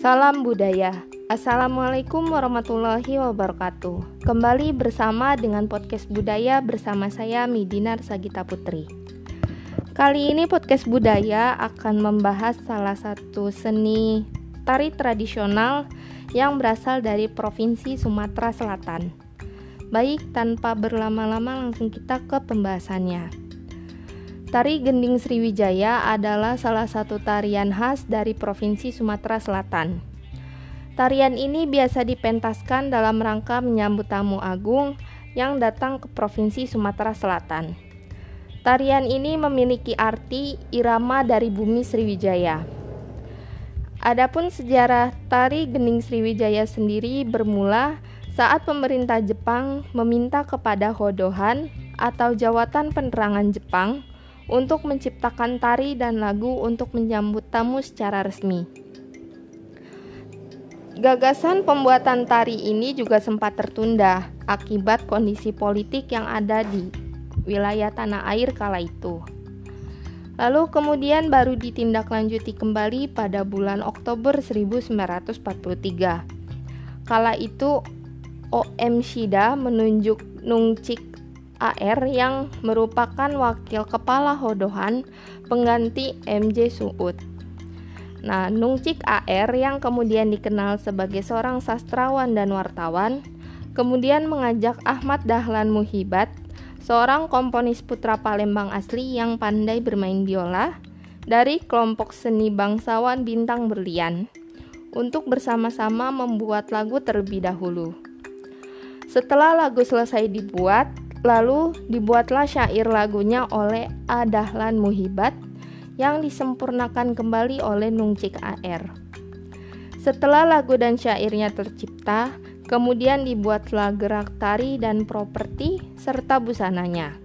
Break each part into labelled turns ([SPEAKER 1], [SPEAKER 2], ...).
[SPEAKER 1] Salam budaya. Assalamualaikum warahmatullahi wabarakatuh. Kembali bersama dengan podcast budaya bersama saya Midinar Sagita Putri. Kali ini podcast budaya akan membahas salah satu seni tari tradisional yang berasal dari Provinsi Sumatera Selatan. Baik, tanpa berlama-lama langsung kita ke pembahasannya. Tari Gending Sriwijaya adalah salah satu tarian khas dari Provinsi Sumatera Selatan. Tarian ini biasa dipentaskan dalam rangka menyambut tamu agung yang datang ke Provinsi Sumatera Selatan. Tarian ini memiliki arti irama dari bumi Sriwijaya. Adapun sejarah tari Gending Sriwijaya sendiri bermula saat pemerintah Jepang meminta kepada Hodohan atau Jawatan Penerangan Jepang untuk menciptakan tari dan lagu untuk menyambut tamu secara resmi. Gagasan pembuatan tari ini juga sempat tertunda akibat kondisi politik yang ada di wilayah tanah air kala itu. Lalu kemudian baru ditindaklanjuti kembali pada bulan Oktober 1943. Kala itu O.M. Shida menunjuk Nungcik A.R. yang merupakan wakil kepala Hodohan pengganti M.J. Suud. Nah, Nungcik A.R. yang kemudian dikenal sebagai seorang sastrawan dan wartawan, kemudian mengajak Ahmad Dahlan Muhibat, seorang komponis putra Palembang asli yang pandai bermain biola, dari kelompok seni bangsawan Bintang Berlian, untuk bersama-sama membuat lagu terlebih dahulu. Setelah lagu selesai dibuat, lalu dibuatlah syair lagunya oleh A. Dahlan Muhibat yang disempurnakan kembali oleh Nungcik A.R. Setelah lagu dan syairnya tercipta, kemudian dibuatlah gerak tari dan properti serta busananya.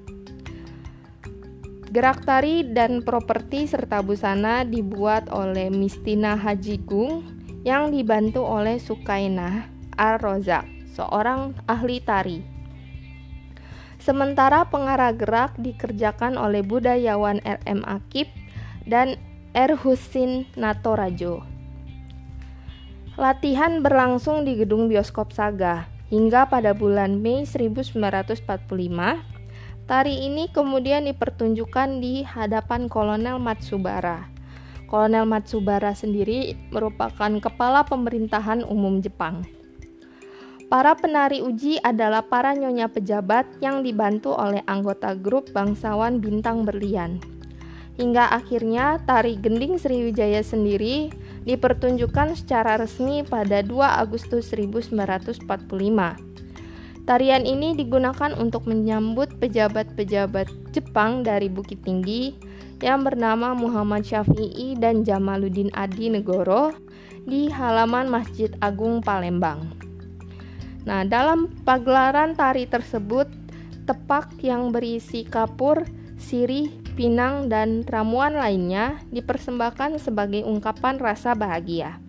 [SPEAKER 1] Gerak tari dan properti serta busana dibuat oleh Mistina Hajigung yang dibantu oleh Sukainah Ar-Rozak, seorang ahli tari. Sementara pengarah gerak dikerjakan oleh budayawan R.M. Akip dan R. Husin Natorajo. Latihan berlangsung di gedung bioskop Saga hingga pada bulan Mei 1945. Tari ini kemudian dipertunjukkan di hadapan Kolonel Matsubara. Kolonel Matsubara sendiri merupakan kepala pemerintahan umum Jepang. Para penari uji adalah para nyonya pejabat yang dibantu oleh anggota grup bangsawan Bintang Berlian. Hingga akhirnya tari Gending Sriwijaya sendiri dipertunjukkan secara resmi pada 2 Agustus 1945. Tarian ini digunakan untuk menyambut pejabat-pejabat Jepang dari Bukit Tinggi yang bernama Muhammad Syafi'i dan Jamaluddin Adi Negoro di halaman Masjid Agung Palembang. Nah, dalam pagelaran tari tersebut, tepak yang berisi kapur, sirih, pinang, dan ramuan lainnya dipersembahkan sebagai ungkapan rasa bahagia.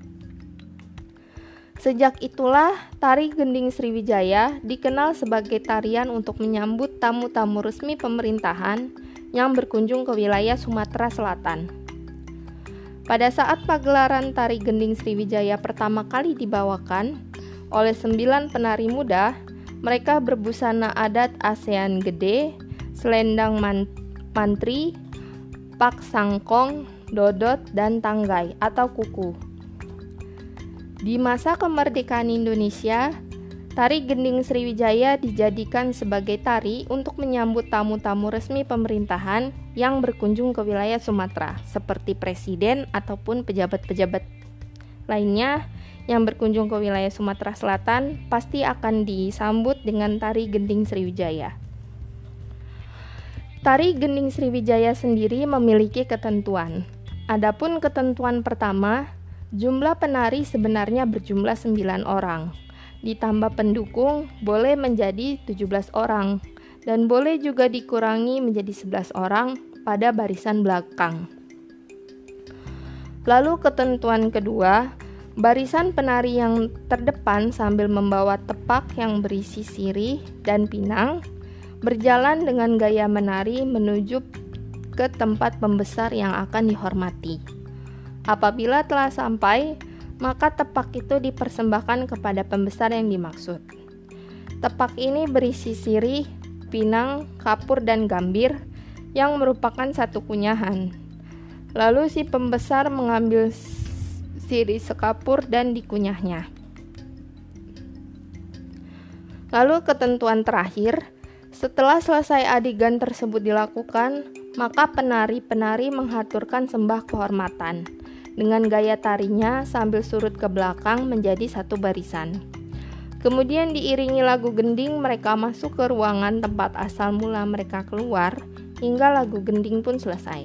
[SPEAKER 1] Sejak itulah, tari Gending Sriwijaya dikenal sebagai tarian untuk menyambut tamu-tamu resmi pemerintahan yang berkunjung ke wilayah Sumatera Selatan. Pada saat pagelaran tari Gending Sriwijaya pertama kali dibawakan oleh 9 penari muda, mereka berbusana adat ASEAN Gede, selendang mantri, pak sangkong, dodot, dan tanggai atau kuku. Di masa kemerdekaan Indonesia, tari Gending Sriwijaya dijadikan sebagai tari untuk menyambut tamu-tamu resmi pemerintahan yang berkunjung ke wilayah Sumatera, seperti presiden ataupun pejabat-pejabat lainnya yang berkunjung ke wilayah Sumatera Selatan pasti akan disambut dengan tari Gending Sriwijaya. Tari Gending Sriwijaya sendiri memiliki ketentuan. Adapun ketentuan pertama, jumlah penari sebenarnya berjumlah 9 orang. Ditambah pendukung boleh menjadi 17 orang dan boleh juga dikurangi menjadi 11 orang pada barisan belakang. Lalu ketentuan kedua, barisan penari yang terdepan sambil membawa tepak yang berisi sirih dan pinang berjalan dengan gaya menari menuju ke tempat pembesar yang akan dihormati. Apabila telah sampai, maka tepak itu dipersembahkan kepada pembesar yang dimaksud. Tepak ini berisi sirih, pinang, kapur, dan gambir yang merupakan satu kunyahan. Lalu si pembesar mengambil sirih sekapur dan dikunyahnya. Lalu ketentuan terakhir, setelah selesai adegan tersebut dilakukan, maka penari-penari menghaturkan sembah kehormatan dengan gaya tarinya sambil surut ke belakang menjadi satu barisan. Kemudian diiringi lagu gending, mereka masuk ke ruangan tempat asal mula mereka keluar hingga lagu gending pun selesai.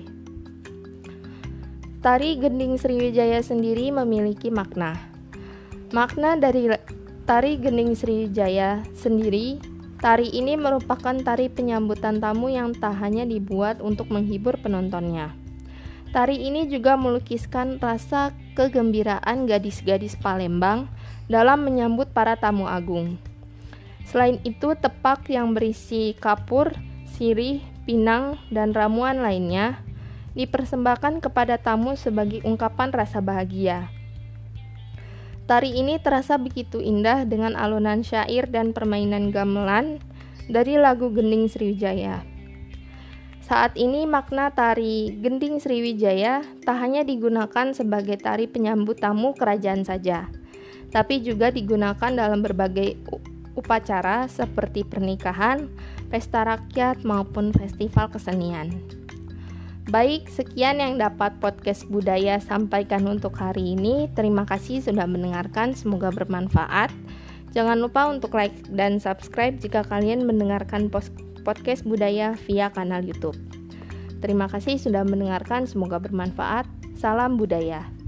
[SPEAKER 1] Tari gending Sriwijaya sendiri memiliki makna. Makna dari tari gending Sriwijaya sendiri, tari ini merupakan tari penyambutan tamu yang tak hanya dibuat untuk menghibur penontonnya. Tari ini juga melukiskan rasa kegembiraan gadis-gadis Palembang dalam menyambut para tamu agung. Selain itu, tepak yang berisi kapur, sirih, pinang, dan ramuan lainnya dipersembahkan kepada tamu sebagai ungkapan rasa bahagia. Tari ini terasa begitu indah dengan alunan syair dan permainan gamelan dari lagu gending Sriwijaya. Saat ini makna tari gending Sriwijaya tak hanya digunakan sebagai tari penyambut tamu kerajaan saja, tapi juga digunakan dalam berbagai upacara seperti pernikahan, pesta rakyat, maupun festival kesenian. Baik, sekian yang dapat podcast budaya sampaikan untuk hari ini. Terima kasih sudah mendengarkan, semoga bermanfaat. Jangan lupa untuk like dan subscribe jika kalian mendengarkan podcast budaya via kanal YouTube. Terima kasih sudah mendengarkan, semoga bermanfaat. Salam budaya.